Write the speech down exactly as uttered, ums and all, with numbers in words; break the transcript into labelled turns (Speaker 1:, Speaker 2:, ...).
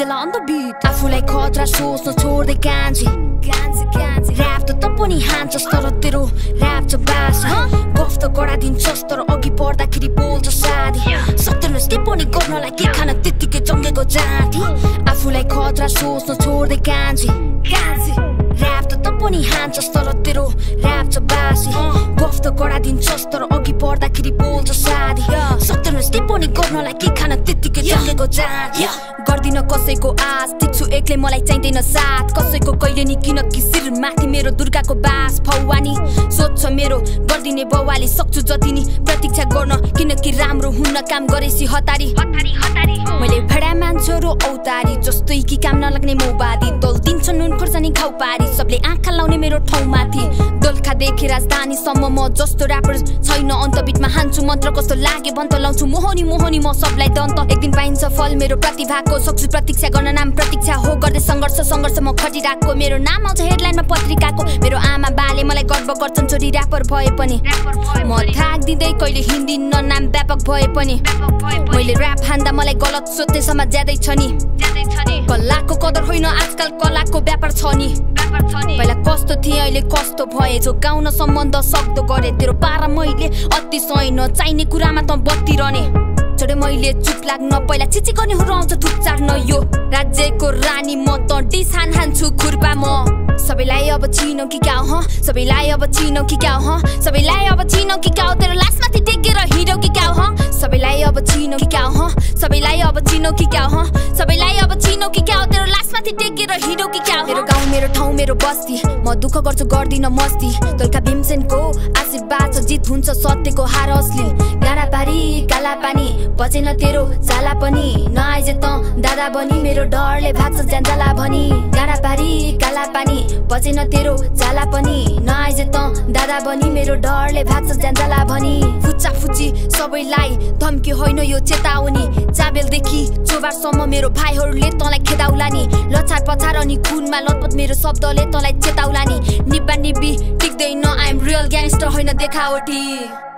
Speaker 1: डिजेला on the beat आफूलाई खतरा सोच्न छोड्दै कान्छी कान्छी कान्छी र्याप त त पनि हान्छस् तर तेरो र्याप छ बासी गफ त कडा दिन्छस् तर अघि बढ्दाखेरि बोल्छ सादी सक्दैनस् के पनि गर्नलाई के खान त्यत्तिकै जङ्गेको जाति आफूलाई खतरा सोच्न छोड्दै कान्छी कान्छी र्याप त त पनि हान्छस् तर तेरो र्याप छ बासी गफ त कडा दिन्छस् तर अघि बढ्दाखेरि बोल्छ सादी सक्दैनस् के पनि गर्नलाई के खान त्यत्तिकै जङ्गेको जाति गर्दिन कसैको आश टिक्छु एक्लै मलाई चाहिँदैन साथ कसैको कहिले नि किन किसिर माथि मेरो दुर्गाको बास फौवानी सोध्छ मेरो गर्दिने बवाली सक्छु जति नि प्रतीक्षा गर्न किनकि राम्रो हुन काम गरेसी हतारी मैले भडा मान्छे र औतारी जस्तै कि काम नलाग्ने मौबादी दल दिन्छ नुन खोर्सानी खाउ पारी सबले आँखा लाउने मेरो ठाउँमाथि दोलखादेखि राजधानीसम्म म जस्तो र्यापर छैन अन्तबिटमा हान्छु मन्त्र कस्तो लागे भन्छ लाउँछु मोहनी मोहनी म सबलाई दन्त एक दिन पाइन्छ फल मेरो प्रतिभाको सक्छु प्रतीक्षा गर्न नाम प्रतीक्षा हो गर्दै सङ्घर्ष सङ्घर्ष म खटिरहेको मेरो नाम आउँछ हेडलाइनमा पत्रिकाको मेरो आमा बाले मलाई गर्व गर्छन् छोरी र्यापर भए पनि म थाक्दिँदै कहिले हिन्दी न नाम व्यापक भए पनि मैले र्याप हान्दा मलाई गलत सोध्ने समाज ज्यादै छ नि कलाको कदर होइन आजकल कलाको व्यापार छ नि पहिला कस्तो थिए अहिले कस्तो भए जो गाउन सम्बन्ध सक्दो गरे तेरो पारा मैले अति सैन चाहिने कुरामा त बत्ती रहने छोडे मैले चुप लाग्न पहिला चिची गर्ने हो आउँछ थुक चार्न यो राज्यको रानी म त डिसान हान्छु खुर्पा म सबैलाई अब चिनौ कि क्या हो सबैलाई अब चिनौ कि क्या हो सबैलाई अब चिनौ कि क्या हो तेरो लासमाथि टेकेर हिँडौ कि क्या हो सबैलाई अब चिनौ कि क्या हो सबैलाई अब चिनौ कि क्या हो सबैलाई अब चिनौ कि क्या हो तेरो लासमाथि टेकेर हिँडौ कि क्या हो मेरो गाउँ मेरो ठाउँ मेरो बस्ती म दुःख गर्छु गर्दिन मस्ती तोलका भीमसेनको आशीर्वाद छ जित हुन्छ सत्यको हार असली गाडा पारी काला पानी बचेन तेरो जाला पनि नआइजे त दादा बनी मेरो डरले भाग्छ ज्यान्जला भनी गाडा पारी काला पानी बचेन तेरो जाला पनि नआइजे त दादा बनी मेरो डरले भाग्छ ज्यान्जला भनी फुच्चा फुच्ची सबैलाई धम्की होइन यो चेतावनी चाबेलदेखि चोबारसम्म मेरो भाइहरूले तँलाई खेदाउला नि लछार पछार अनि खुनमा लतपत मेरो शब्दले तँलाई चेताउला नि निब्बा निब्बी टिक्दैन आई एम रियल ग्याङ्स्टर होइन देखावटी।